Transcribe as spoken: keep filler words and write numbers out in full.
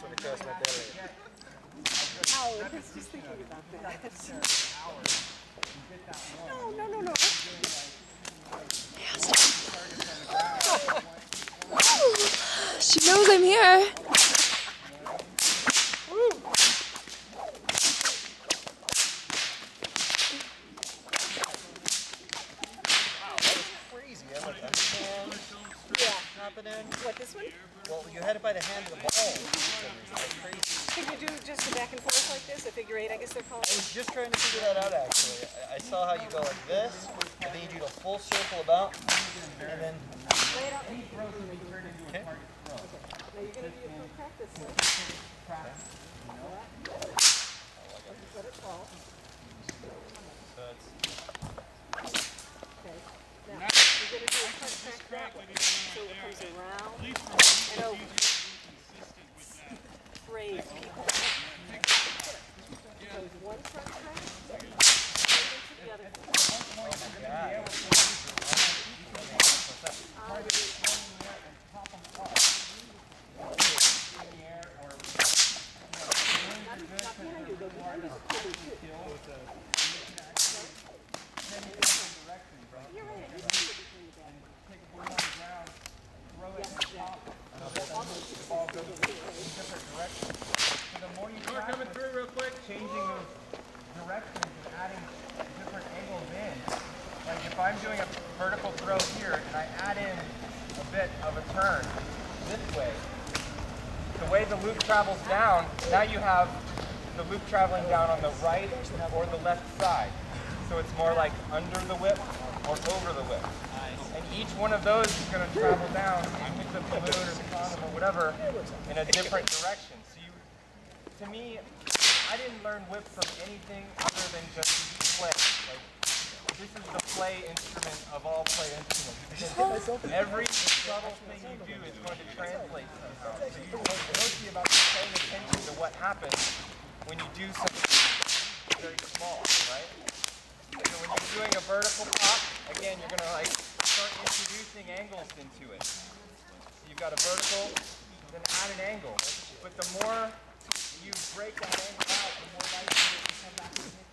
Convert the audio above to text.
when it crossed my belly. Oh, I was just thinking about that. No, no, no, no. She knows I'm here. What, this one? Well, you had it by the hand of the ball. That's crazy. Could you do just a back and forth like this, a figure eight, I guess they're called? I was just trying to figure that out, actually. I, I saw how you go like this, and then you do a full circle about, and then... Lay it out. Okay. Okay. Now you're going to do your full practice. Let it fall. Okay. Now, you're going to do a front crack that way. So it comes around and over. Brave people. So one front crack, and into the other. Oh my God. Not behind you, but behind you. You're right, it is between the back. So the more you start coming through real quick, changing those directions and adding different angles in. Like if I'm doing a vertical throw here and I add in a bit of a turn this way, the way the loop travels down, now you have the loop traveling down on the right or the left side. So it's more like under the whip or over the whip. And each one of those is going to travel down with the balloon or the condom or whatever in a different direction. So you, to me, I didn't learn whip from anything other than just play. Like, this is the play instrument of all play instruments. Because every subtle thing you do is going to translate somehow. So you, it's mostly about paying attention to what happens when you do something very small, right? So when you're doing a vertical pop, again, you're going to like start introducing angles into it. So you've got a vertical, then add an angle. But the more you break that angle out, the more likely it is to come back and hit